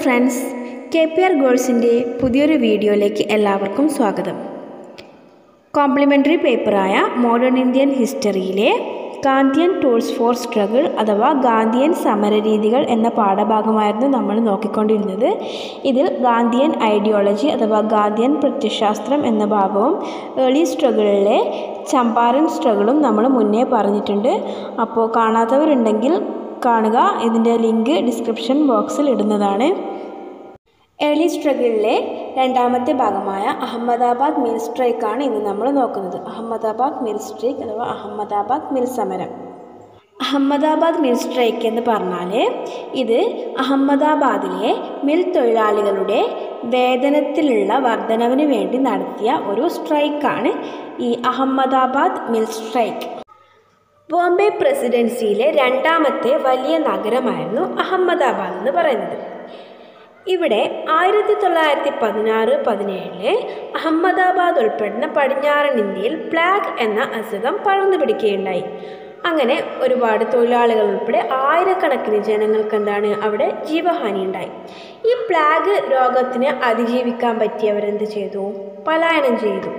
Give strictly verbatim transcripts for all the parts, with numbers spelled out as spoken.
Friends, K P R ഗേൾസിൻ്റെ പുതിയൊരു വീഡിയോയിലേക്ക് എല്ലാവർക്കും സ്വാഗതം. കോംപ്ലിമെൻ്ററി പേപ്പറായ മോഡേൺ ഇന്ത്യൻ ഹിസ്റ്ററിയിലെ ഗാന്ധിയൻ ടൂൾസ് ഫോർ സ്ട്രഗിൾ അഥവാ ഗാന്ധിയൻ സമരരീതികൾ എന്ന പാഠഭാഗമായിരുന്നു നമ്മൾ നോക്കിക്കൊണ്ടിരുന്നത്. ഇതിൽ ഗാന്ധിയൻ ഐഡിയോളജി അഥവാ ഗാന്ധിയൻ പ്രത്യയശാസ്ത്രം എന്ന ഭാഗവും ഏർലി സ്ട്രഗിളിലെ ചമ്പാരൻ സ്ട്രഗിളും നമ്മൾ മുന്നേ പറഞ്ഞിട്ടുണ്ട്. അപ്പോൾ കാണാത്തവരുണ്ടെങ്കിൽ കാണുക. ഇതിൻ്റെ ലിങ്ക് ഡിസ്ക്രിപ്ഷൻ ബോക്സിൽ ഇടുന്നതാണ്. ഏർലി സ്ട്രഗിളിലെ രണ്ടാമത്തെ ഭാഗമായ അഹമ്മദാബാദ് മിൽ സ്ട്രൈക്കാണ് ഇന്ന് നമ്മൾ നോക്കുന്നത്. അഹമ്മദാബാദ് മിൽ സ്ട്രൈക്ക് അഥവാ അഹമ്മദാബാദ് മിൽ സമരം. അഹമ്മദാബാദ് മിൽ സ്ട്രൈക്ക് എന്ന് പറഞ്ഞാൽ ഇത് അഹമ്മദാബാദിലെ മിൽ തൊഴിലാളികളുടെ വേതനത്തിലുള്ള വർധനവിന് വേണ്ടി നടത്തിയ ഒരു സ്ട്രൈക്കാണ് ഈ അഹമ്മദാബാദ് മിൽ സ്ട്രൈക്ക്. ബോംബെ പ്രസിഡൻസിയിലെ രണ്ടാമത്തെ വലിയ നഗരമായിരുന്നു അഹമ്മദാബാദ് എന്ന് പറയുന്നത്. ഇവിടെ ആയിരത്തി തൊള്ളായിരത്തി പതിനാറ് പതിനേഴില് അഹമ്മദാബാദ് ഉൾപ്പെടുന്ന പടിഞ്ഞാറൻ ഇന്ത്യയിൽ പ്ലാഗ് എന്ന അസുഖം പടർന്നു പിടിക്കുകയുണ്ടായി. അങ്ങനെ ഒരുപാട് തൊഴിലാളികൾ ഉൾപ്പെടെ ആയിരക്കണക്കിന് ജനങ്ങൾക്ക് എന്താണ് അവിടെ ജീവഹാനി ഉണ്ടായി. ഈ പ്ലാഗ് രോഗത്തിന് അതിജീവിക്കാൻ പറ്റിയവരെന്ത് ചെയ്തു? പലായനം ചെയ്തു.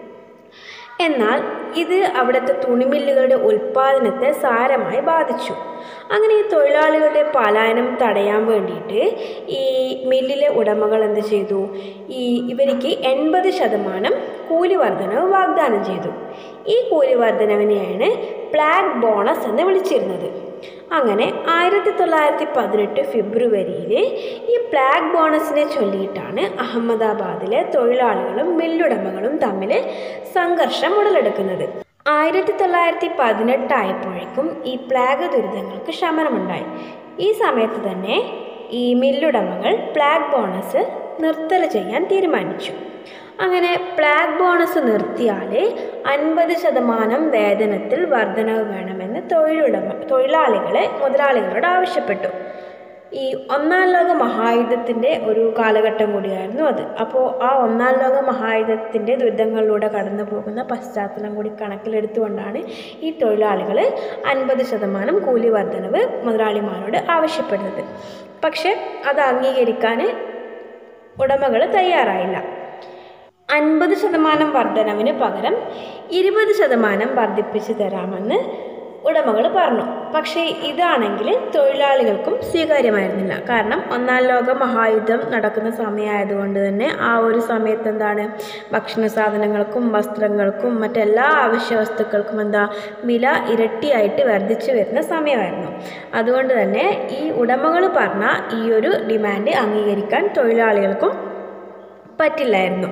എന്നാൽ ഇത് അവിടുത്തെ തുണിമില്ലുകളുടെ ഉൽപ്പാദനത്തെ സാരമായി ബാധിച്ചു. അങ്ങനെ ഈ തൊഴിലാളികളുടെ പലായനം തടയാൻ വേണ്ടിയിട്ട് ഈ മില്ലിലെ ഉടമകൾ എന്ത് ചെയ്തു? ഈ ഇവർക്ക് എൺപത് ശതമാനം കൂലി വർധനവ് വാഗ്ദാനം ചെയ്തു. ഈ കൂലി വർധനവിനെയാണ് പ്ലാഗ് ബോണസ് എന്ന് വിളിച്ചിരുന്നത്. അങ്ങനെ ആയിരത്തി തൊള്ളായിരത്തി പതിനെട്ട് ഫെബ്രുവരിയിൽ ഈ പ്ലാഗ് ബോണസിനെ ചൊല്ലിയിട്ടാണ് അഹമ്മദാബാദിലെ തൊഴിലാളികളും മില്ലുടമകളും തമ്മിൽ സംഘർഷം ഉടലെടുക്കുന്നത്. ആയിരത്തി തൊള്ളായിരത്തി പതിനെട്ടായപ്പോഴേക്കും ഈ പ്ലാഗ് ദുരിതങ്ങൾക്ക് ശമനമുണ്ടായി. ഈ സമയത്ത് തന്നെ ഈ മില്ലുടമകൾ പ്ലാഗ് ബോണസ് നിർത്തൽ ചെയ്യാൻ തീരുമാനിച്ചു. അങ്ങനെ പ്ലാഗ് ബോണസ് നിർത്തിയാൽ അൻപത് ശതമാനം വേതനത്തിൽ വർധനവ് വേണമെന്ന് തൊഴിലുടമ തൊഴിലാളികളെ മുതലാളികളോട് ആവശ്യപ്പെട്ടു. ഈ ഒന്നാം ലോക മഹായുദ്ധത്തിൻ്റെ ഒരു കാലഘട്ടം കൂടിയായിരുന്നു അത്. അപ്പോൾ ആ ഒന്നാം ലോക മഹായുദ്ധത്തിൻ്റെ ദുരിതങ്ങളിലൂടെ കടന്നു പോകുന്ന പശ്ചാത്തലം കൂടി കണക്കിലെടുത്തുകൊണ്ടാണ് ഈ തൊഴിലാളികൾ അൻപത് ശതമാനം കൂലി വർധനവ് മുതലാളിമാരോട് ആവശ്യപ്പെടുന്നത്. പക്ഷെ അത് അംഗീകരിക്കാൻ ഉടമകൾ തയ്യാറായില്ല. അൻപത് ശതമാനം വർധനവിന് പകരം ഇരുപത് ശതമാനം വർദ്ധിപ്പിച്ച് തരാമെന്ന് ഉടമകൾ പറഞ്ഞു. പക്ഷേ ഇതാണെങ്കിൽ തൊഴിലാളികൾക്കും സ്വീകാര്യമായിരുന്നില്ല. കാരണം ഒന്നാം ലോക മഹായുദ്ധം നടക്കുന്ന സമയമായതുകൊണ്ട് തന്നെ ആ ഒരു സമയത്ത് എന്താണ് ഭക്ഷണ സാധനങ്ങൾക്കും വസ്ത്രങ്ങൾക്കും മറ്റെല്ലാ അവശ്യ വസ്തുക്കൾക്കും എന്താ വില ഇരട്ടിയായിട്ട് വർദ്ധിച്ചു വരുന്ന സമയമായിരുന്നു. അതുകൊണ്ട് തന്നെ ഈ ഉടമകൾ പറഞ്ഞ ഈ ഒരു ഡിമാൻഡ് അംഗീകരിക്കാൻ തൊഴിലാളികൾക്കും പറ്റില്ലായിരുന്നു.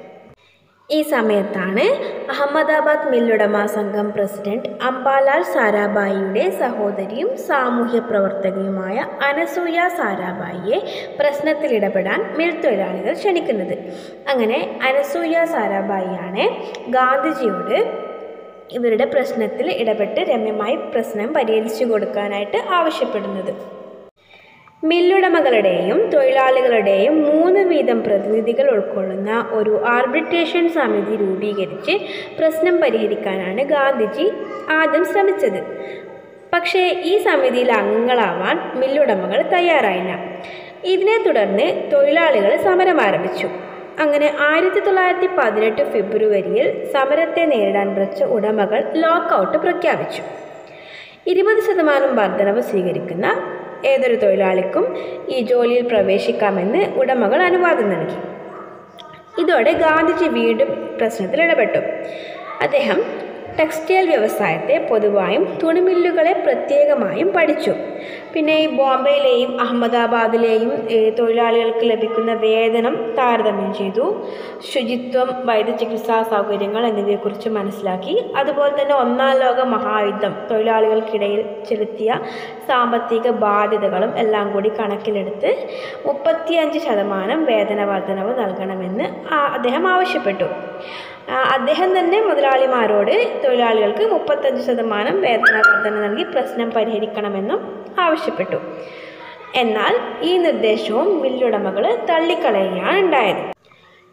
ഈ സമയത്താണ് അഹമ്മദാബാദ് മില്ലുടമ സംഘം പ്രസിഡന്റ് അംബാലാൽ സാരാഭായിയുടെ സഹോദരിയും സാമൂഹ്യ പ്രവർത്തകയുമായ അനസൂയ സാരാഭായിയെ പ്രശ്നത്തിൽ ഇടപെടാൻ മിൽ തൊഴിലാളികൾ ക്ഷണിക്കുന്നത്. അങ്ങനെ അനസൂയ സാരാഭായിയാണ് ഗാന്ധിജിയോട് ഇവരുടെ പ്രശ്നത്തിൽ ഇടപെട്ട് രമ്യമായി പ്രശ്നം പരിഹരിച്ചു കൊടുക്കാനായിട്ട് ആവശ്യപ്പെടുന്നത്. മില്ലുടമകളുടെയും തൊഴിലാളികളുടെയും മൂന്ന് വീതം പ്രതിനിധികൾ ഉൾക്കൊള്ളുന്ന ഒരു ആർബിട്രേഷൻ സമിതി രൂപീകരിച്ച് പ്രശ്നം പരിഹരിക്കാനാണ് ഗാന്ധിജി ആദ്യം ശ്രമിച്ചത്. പക്ഷേ ഈ സമിതിയിൽ അംഗങ്ങളാവാൻ മില്ലുടമകൾ തയ്യാറായില്ല. ഇതിനെ തുടർന്ന് തൊഴിലാളികൾ സമരം ആരംഭിച്ചു. അങ്ങനെ ആയിരത്തി തൊള്ളായിരത്തി പതിനെട്ട് ഫെബ്രുവരിയിൽ സമരത്തെ നേരിടാൻ വച്ച ഉടമകൾ ലോക്കൗട്ട് പ്രഖ്യാപിച്ചു. ഇരുപത് ശതമാനം വർധനവ് സ്വീകരിക്കുന്ന ഏതൊരു തൊഴിലാളിക്കും ഈ ജോലിയിൽ പ്രവേശിക്കാമെന്ന് ഉടമകൾ അനുവാദം നൽകി. ഇതോടെ ഗാന്ധിജി വീണ്ടും പ്രശ്നത്തിൽ ഇടപെട്ടു. അദ്ദേഹം ടെക്സ്റ്റൈൽ വ്യവസായത്തെ പൊതുവായും തുണിമില്ലുകളെ പ്രത്യേകമായും പഠിച്ചു. പിന്നെ ഈ ബോംബെയിലെയും അഹമ്മദാബാദിലെയും തൊഴിലാളികൾക്ക് ലഭിക്കുന്ന വേതനം താരതമ്യം ചെയ്തു. ശുചിത്വം, വൈദ്യചികിത്സാ സൗകര്യങ്ങൾ എന്നിവയെക്കുറിച്ച് മനസ്സിലാക്കി. അതുപോലെ തന്നെ ഒന്നാം ലോക മഹായുദ്ധം തൊഴിലാളികൾക്കിടയിൽ ചെലുത്തിയ സാമ്പത്തിക ബാധ്യതകളും എല്ലാം കൂടി കണക്കിലെടുത്ത് മുപ്പത്തിയഞ്ച് ശതമാനം വേതന വർധനവ് നൽകണമെന്ന് അദ്ദേഹം ആവശ്യപ്പെട്ടു. അദ്ദേഹം തന്നെ മുതലാളിമാരോട് തൊഴിലാളികൾക്ക് മുപ്പത്തഞ്ച് ശതമാനം വേതന വർധന നൽകി പ്രശ്നം പരിഹരിക്കണമെന്നും ആവശ്യപ്പെട്ടു. എന്നാൽ ഈ നിർദ്ദേശവും മില്ലുടമകൾ തള്ളിക്കളയുകയാണ് ഉണ്ടായത്.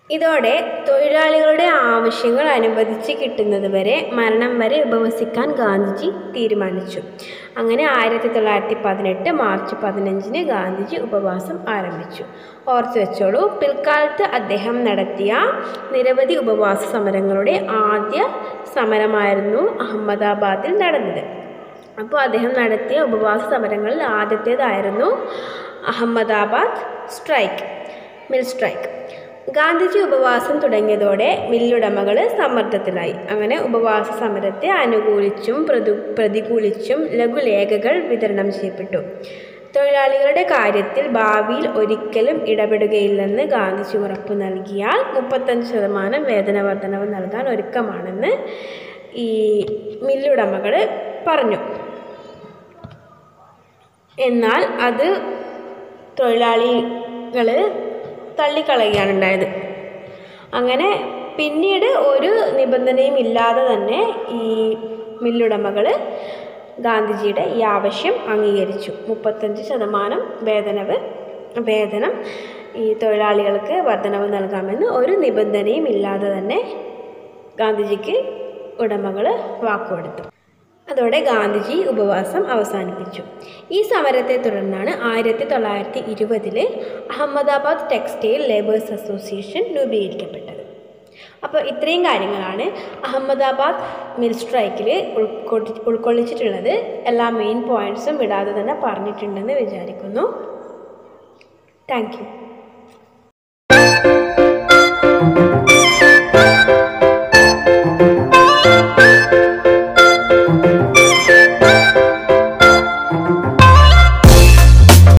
ഇതോടെ തൊഴിലാളികളുടെ ആവശ്യങ്ങൾ അനുവദിച്ച് കിട്ടുന്നത് വരെ മരണം വരെ ഉപവസിക്കാൻ ഗാന്ധിജി തീരുമാനിച്ചു. അങ്ങനെ ആയിരത്തി തൊള്ളായിരത്തി പതിനെട്ട് മാർച്ച് പതിനഞ്ചിന് ഗാന്ധിജി ഉപവാസം ആരംഭിച്ചു. ഓർത്തു വെച്ചോളൂ, പിൽക്കാലത്ത് അദ്ദേഹം നടത്തിയ നിരവധി ഉപവാസ സമരങ്ങളുടെ ആദ്യ സമരമായിരുന്നു അഹമ്മദാബാദിൽ നടന്നത്. അപ്പോൾ അദ്ദേഹം നടത്തിയ ഉപവാസ സമരങ്ങളിൽ ആദ്യത്തേതായിരുന്നു Ahmedabad strike, mill strike. Gandhiji ഉപവാസം തുടങ്ങിയതോടെ മില്ലുടമകൾ സമ്മർദ്ദത്തിലായി. അങ്ങനെ ഉപവാസ സമരത്തെ അനുകൂലിച്ചും പ്രതി പ്രതികൂലിച്ചും ലഘുലേഖകൾ വിതരണം ചെയ്യപ്പെട്ടു. തൊഴിലാളികളുടെ കാര്യത്തിൽ ഭാവിയിൽ ഒരിക്കലും ഇടപെടുകയില്ലെന്ന് ഗാന്ധിജി ഉറപ്പു നൽകിയാൽ മുപ്പത്തഞ്ച് ശതമാനം വേതന വർധനവ് നൽകാൻ ഒരുക്കമാണെന്ന് ഈ മില്ലുടമകൾ പറഞ്ഞു. എന്നാൽ അത് തൊഴിലാളികൾ തള്ളിക്കളയുകയാണ് ഉണ്ടായത്. അങ്ങനെ പിന്നീട് ഒരു നിബന്ധനയും ഇല്ലാതെ തന്നെ ഈ മില്ലുടമകൾ ഗാന്ധിജിയുടെ ഈ ആവശ്യം അംഗീകരിച്ചു. മുപ്പത്തഞ്ച് ശതമാനം വേതനവ് വേതനം ഈ തൊഴിലാളികൾക്ക് വർധനവ് നൽകാമെന്ന് ഒരു നിബന്ധനയും ഇല്ലാതെ തന്നെ ഗാന്ധിജിക്ക് ഉടമകൾ വാക്കുകൊടുത്തു. അതോടെ ഗാന്ധിജി ഉപവാസം അവസാനിപ്പിച്ചു. ഈ സമരത്തെ തുടർന്നാണ് ആയിരത്തി തൊള്ളായിരത്തി ഇരുപതിൽ അഹമ്മദാബാദ് ടെക്സ്റ്റൈൽ ലേബേഴ്സ് അസോസിയേഷൻ രൂപീകരിക്കപ്പെട്ടത്. അപ്പോൾ ഇത്രയും കാര്യങ്ങളാണ് അഹമ്മദാബാദ് മിൽ സ്ട്രൈക്കിൽ ഉൾക്കൊള്ളി ഉൾക്കൊള്ളിച്ചിട്ടുള്ളത്. എല്ലാ മെയിൻ പോയിൻറ്റ്സും വിടാതെ തന്നെ പറഞ്ഞിട്ടുണ്ടെന്ന് വിചാരിക്കുന്നു. Thank U.